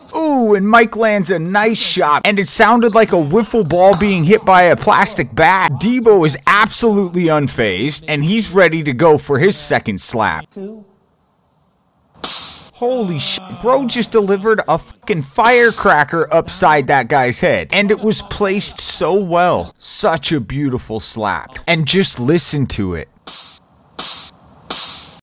Ooh, and Mike lands a nice shot, and it sounded like a wiffle ball being hit by a plastic bat. Debow is absolutely unfazed, and he's ready to go for his second slap. Holy shit, bro just delivered a fucking firecracker upside that guy's head, and it was placed so well. Such a beautiful slap, and just listen to it.